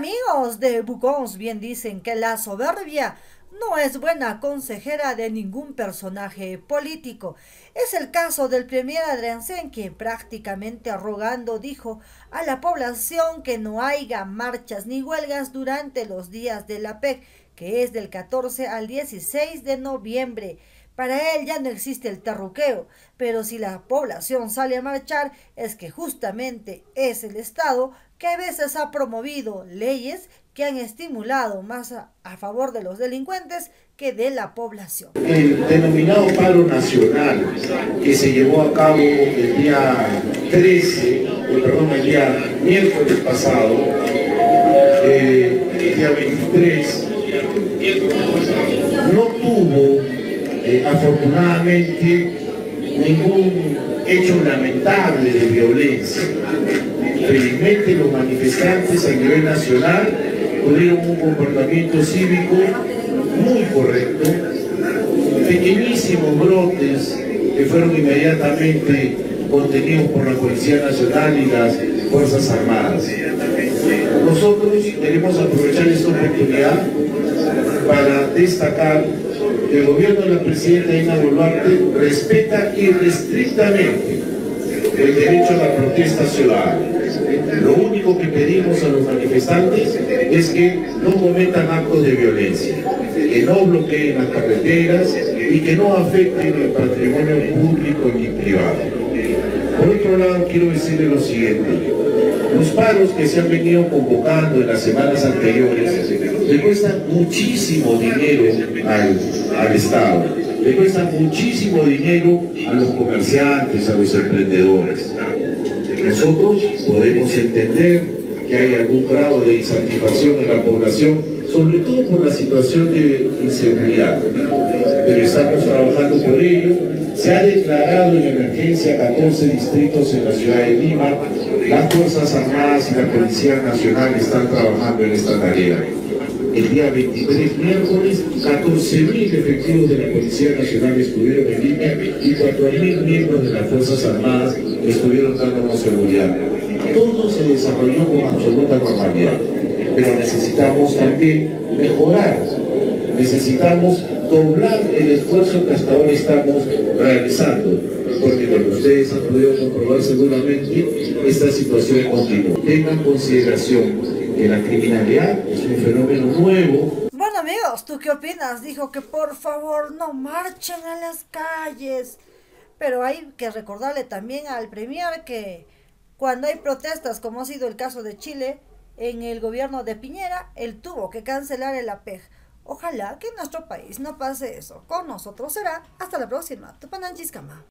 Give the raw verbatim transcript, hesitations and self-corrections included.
amigos de Bucons bien dicen que la soberbia no es buena consejera de ningún personaje político. Es el caso del premier Adriansen, quien prácticamente arrogando dijo a la población que no haya marchas ni huelgas durante los días de la P E C, que es del catorce al dieciséis de noviembre. Para él ya no existe el terruqueo, pero si la población sale a marchar es que justamente es el Estado que a veces ha promovido leyes que han estimulado más a, a favor de los delincuentes que de la población. El denominado paro nacional que se llevó a cabo el día trece, eh, perdón, el día miércoles pasado, eh, el día veintitrés, no tuvo Eh, afortunadamente ningún hecho lamentable de violencia. Felizmente los manifestantes a nivel nacional tuvieron un comportamiento cívico muy correcto, pequeñísimos brotes que fueron inmediatamente contenidos por la Policía Nacional y las Fuerzas Armadas. Nosotros queremos aprovechar esta oportunidad para destacar que el gobierno de la presidenta Dina Boluarte respeta irrestrictamente el derecho a la protesta ciudadana. Lo único que pedimos a los manifestantes es que no cometan actos de violencia, que no bloqueen las carreteras y que no afecten el patrimonio público ni privado. Por otro lado, quiero decirle lo siguiente: los paros que se han venido convocando en las semanas anteriores le cuestan muchísimo dinero al, al Estado, le cuestan muchísimo dinero a los comerciantes, a los emprendedores. Nosotros podemos entender que hay algún grado de insatisfacción en la población, sobre todo por la situación de inseguridad, pero estamos trabajando por ello. Se ha declarado en emergencia catorce distritos en la ciudad de Lima. Las Fuerzas Armadas y la Policía Nacional están trabajando en esta tarea. El día veintitrés, miércoles, catorce mil efectivos de la Policía Nacional estuvieron en Lima y cuatro mil miembros de las Fuerzas Armadas estuvieron dándonos seguridad. Todo se desarrolló con absoluta normalidad, pero necesitamos también mejorar. Necesitamos doblar el esfuerzo que hasta ahora estamos realizando, porque como ustedes han podido comprobar seguramente, esta situación continúa. Tengan consideración que la criminalidad es un fenómeno nuevo. Bueno amigos, ¿tú qué opinas? Dijo que por favor no marchen a las calles, pero hay que recordarle también al premier que cuando hay protestas, como ha sido el caso de Chile, en el gobierno de Piñera, él tuvo que cancelar el A P E C. Ojalá que en nuestro país no pase eso. Con nosotros será. Hasta la próxima. Tupananchis Kama.